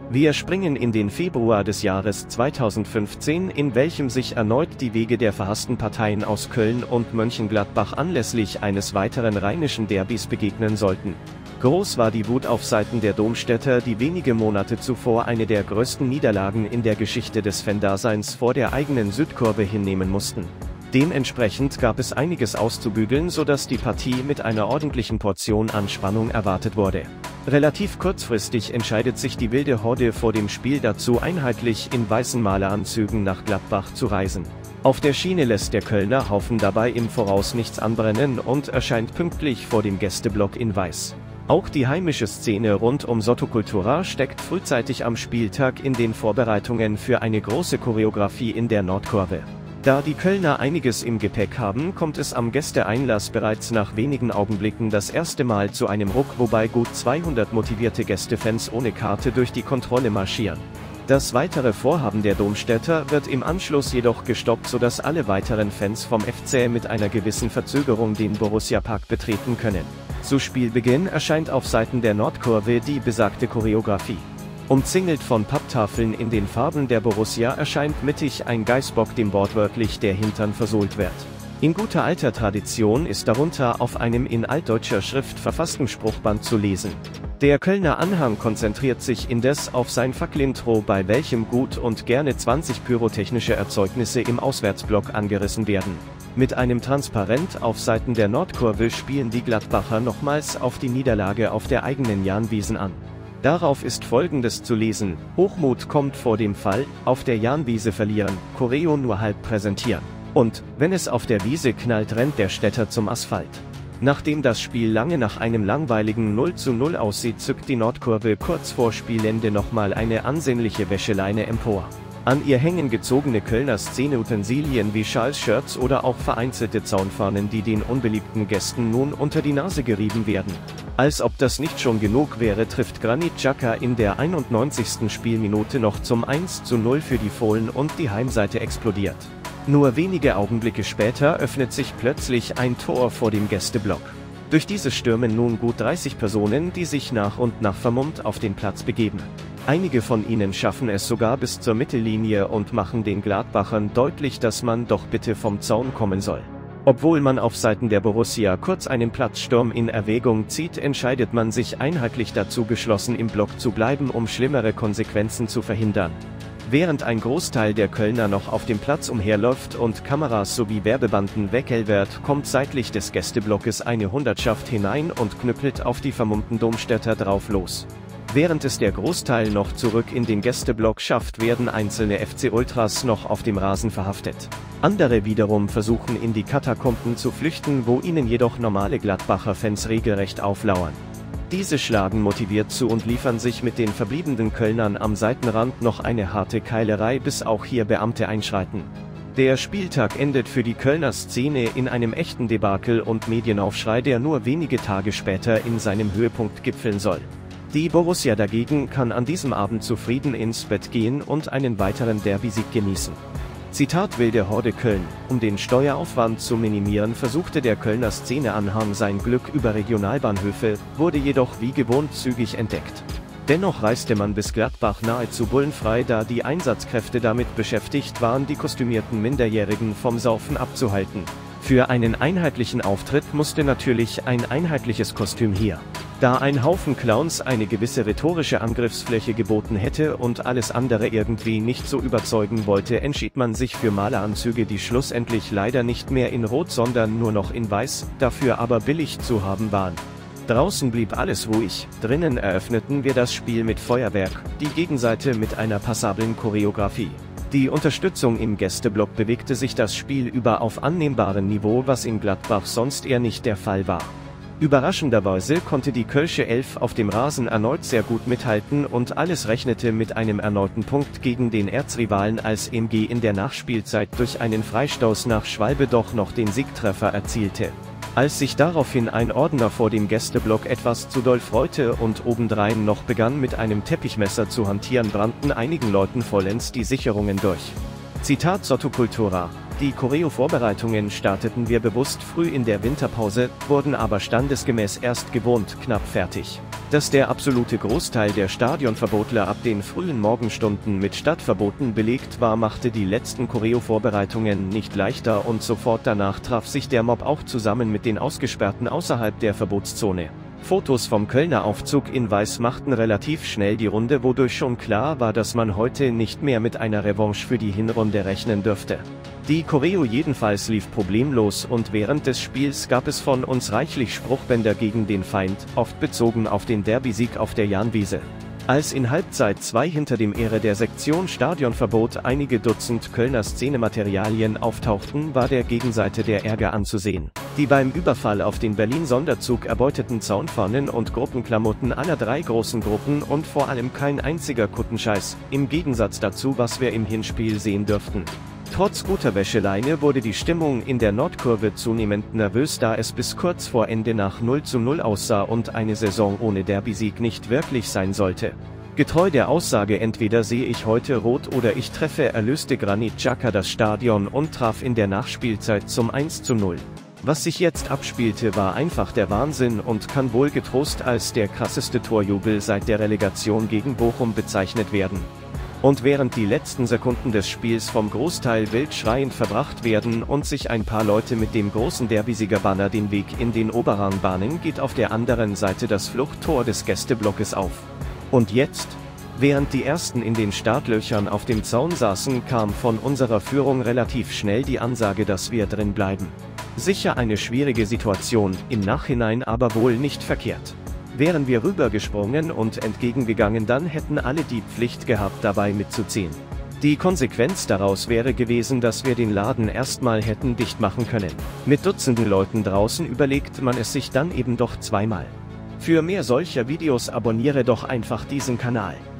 Wir springen in den Februar des Jahres 2015, in welchem sich erneut die Wege der verhassten Parteien aus Köln und Mönchengladbach anlässlich eines weiteren rheinischen Derbys begegnen sollten. Groß war die Wut auf Seiten der Domstädter, die wenige Monate zuvor eine der größten Niederlagen in der Geschichte des Fandaseins vor der eigenen Südkurve hinnehmen mussten. Dementsprechend gab es einiges auszubügeln, sodass die Partie mit einer ordentlichen Portion Anspannung erwartet wurde. Relativ kurzfristig entscheidet sich die wilde Horde vor dem Spiel dazu, einheitlich in weißen Maleranzügen nach Gladbach zu reisen. Auf der Schiene lässt der Kölner Haufen dabei im Voraus nichts anbrennen und erscheint pünktlich vor dem Gästeblock in Weiß. Auch die heimische Szene rund um Sottocultura steckt frühzeitig am Spieltag in den Vorbereitungen für eine große Choreografie in der Nordkurve. Da die Kölner einiges im Gepäck haben, kommt es am Gästeeinlass bereits nach wenigen Augenblicken das erste Mal zu einem Ruck, wobei gut 200 motivierte Gästefans ohne Karte durch die Kontrolle marschieren. Das weitere Vorhaben der Domstädter wird im Anschluss jedoch gestoppt, sodass alle weiteren Fans vom FC mit einer gewissen Verzögerung den Borussia-Park betreten können. Zu Spielbeginn erscheint auf Seiten der Nordkurve die besagte Choreografie. Umzingelt von Papptafeln in den Farben der Borussia erscheint mittig ein Geißbock, dem wortwörtlich der Hintern versohlt wird. In guter alter Tradition ist darunter auf einem in altdeutscher Schrift verfassten Spruchband zu lesen. Der Kölner Anhang konzentriert sich indes auf sein Fackelintro, bei welchem gut und gerne 20 pyrotechnische Erzeugnisse im Auswärtsblock angerissen werden. Mit einem Transparent auf Seiten der Nordkurve spielen die Gladbacher nochmals auf die Niederlage auf der eigenen Jahnwiesen an. Darauf ist Folgendes zu lesen: Hochmut kommt vor dem Fall, auf der Jahnwiese verlieren, Choreo nur halb präsentieren. Und, wenn es auf der Wiese knallt, rennt der Städter zum Asphalt. Nachdem das Spiel lange nach einem langweiligen 0:0 aussieht, zückt die Nordkurve kurz vor Spielende nochmal eine ansehnliche Wäscheleine empor. An ihr hängen gezogene Kölner Szeneutensilien wie Schals, Shirts oder auch vereinzelte Zaunfahnen, die den unbeliebten Gästen nun unter die Nase gerieben werden. Als ob das nicht schon genug wäre, trifft Granit Xhaka in der 91. Spielminute noch zum 1:0 für die Fohlen und die Heimseite explodiert. Nur wenige Augenblicke später öffnet sich plötzlich ein Tor vor dem Gästeblock. Durch dieses stürmen nun gut 30 Personen, die sich nach und nach vermummt auf den Platz begeben. Einige von ihnen schaffen es sogar bis zur Mittellinie und machen den Gladbachern deutlich, dass man doch bitte vom Zaun kommen soll. Obwohl man auf Seiten der Borussia kurz einen Platzsturm in Erwägung zieht, entscheidet man sich einheitlich dazu, geschlossen im Block zu bleiben, um schlimmere Konsequenzen zu verhindern. Während ein Großteil der Kölner noch auf dem Platz umherläuft und Kameras sowie Werbebanden weggelwert, kommt seitlich des Gästeblockes eine Hundertschaft hinein und knüppelt auf die vermummten Domstädter drauf los. Während es der Großteil noch zurück in den Gästeblock schafft, werden einzelne FC-Ultras noch auf dem Rasen verhaftet. Andere wiederum versuchen in die Katakomben zu flüchten, wo ihnen jedoch normale Gladbacher-Fans regelrecht auflauern. Diese schlagen motiviert zu und liefern sich mit den verbliebenen Kölnern am Seitenrand noch eine harte Keilerei, bis auch hier Beamte einschreiten. Der Spieltag endet für die Kölner Szene in einem echten Debakel und Medienaufschrei, der nur wenige Tage später in seinem Höhepunkt gipfeln soll. Die Borussia dagegen kann an diesem Abend zufrieden ins Bett gehen und einen weiteren Derby-Sieg genießen. Zitat wilde Horde Köln: Um den Steueraufwand zu minimieren, versuchte der Kölner Szeneanhang sein Glück über Regionalbahnhöfe, wurde jedoch wie gewohnt zügig entdeckt. Dennoch reiste man bis Gladbach nahezu bullenfrei, da die Einsatzkräfte damit beschäftigt waren, die kostümierten Minderjährigen vom Saufen abzuhalten. Für einen einheitlichen Auftritt musste natürlich ein einheitliches Kostüm her. Da ein Haufen Clowns eine gewisse rhetorische Angriffsfläche geboten hätte und alles andere irgendwie nicht so überzeugen wollte, entschied man sich für Maleranzüge, die schlussendlich leider nicht mehr in Rot, sondern nur noch in Weiß, dafür aber billig zu haben waren. Draußen blieb alles ruhig, drinnen eröffneten wir das Spiel mit Feuerwerk, die Gegenseite mit einer passablen Choreografie. Die Unterstützung im Gästeblock bewegte sich das Spiel über auf annehmbarem Niveau, was in Gladbach sonst eher nicht der Fall war. Überraschenderweise konnte die Kölsche Elf auf dem Rasen erneut sehr gut mithalten und alles rechnete mit einem erneuten Punkt gegen den Erzrivalen, als MG in der Nachspielzeit durch einen Freistoß nach Schwalbe doch noch den Siegtreffer erzielte. Als sich daraufhin ein Ordner vor dem Gästeblock etwas zu doll freute und obendrein noch begann mit einem Teppichmesser zu hantieren, brannten einigen Leuten vollends die Sicherungen durch. Zitat Sottocultura: Die Choreo-Vorbereitungen starteten wir bewusst früh in der Winterpause, wurden aber standesgemäß erst gewohnt knapp fertig. Dass der absolute Großteil der Stadionverbotler ab den frühen Morgenstunden mit Stadtverboten belegt war, machte die letzten Choreo-Vorbereitungen nicht leichter und sofort danach traf sich der Mob auch zusammen mit den Ausgesperrten außerhalb der Verbotszone. Fotos vom Kölner Aufzug in Weiß machten relativ schnell die Runde, wodurch schon klar war, dass man heute nicht mehr mit einer Revanche für die Hinrunde rechnen dürfte. Die Choreo jedenfalls lief problemlos und während des Spiels gab es von uns reichlich Spruchbänder gegen den Feind, oft bezogen auf den Derby-Sieg auf der Jahnwiese. Als in Halbzeit 2 hinter dem Ehre der Sektion Stadionverbot einige Dutzend Kölner Szenematerialien auftauchten, war der Gegenseite der Ärger anzusehen. Die beim Überfall auf den Berlin-Sonderzug erbeuteten Zaunfahnen und Gruppenklamotten aller 3 großen Gruppen und vor allem kein einziger Kuttenscheiß, im Gegensatz dazu, was wir im Hinspiel sehen dürften. Trotz guter Wäscheleine wurde die Stimmung in der Nordkurve zunehmend nervös, da es bis kurz vor Ende nach 0:0 aussah und eine Saison ohne Derby-Sieg nicht wirklich sein sollte. Getreu der Aussage "Entweder sehe ich heute rot oder ich treffe", erlöste Granit Xhaka das Stadion und traf in der Nachspielzeit zum 1:0. Was sich jetzt abspielte, war einfach der Wahnsinn und kann wohl getrost als der krasseste Torjubel seit der Relegation gegen Bochum bezeichnet werden. Und während die letzten Sekunden des Spiels vom Großteil wild schreiend verbracht werden und sich ein paar Leute mit dem großen Derbysieger-Banner den Weg in den Oberrang bahnen, geht auf der anderen Seite das Fluchttor des Gästeblockes auf. Und jetzt? Während die Ersten in den Startlöchern auf dem Zaun saßen, kam von unserer Führung relativ schnell die Ansage, dass wir drin bleiben. Sicher eine schwierige Situation, im Nachhinein aber wohl nicht verkehrt. Wären wir rübergesprungen und entgegengegangen, dann hätten alle die Pflicht gehabt, dabei mitzuziehen. Die Konsequenz daraus wäre gewesen, dass wir den Laden erstmal hätten dicht machen können. Mit Dutzenden Leuten draußen überlegt man es sich dann eben doch zweimal. Für mehr solcher Videos abonniere doch einfach diesen Kanal.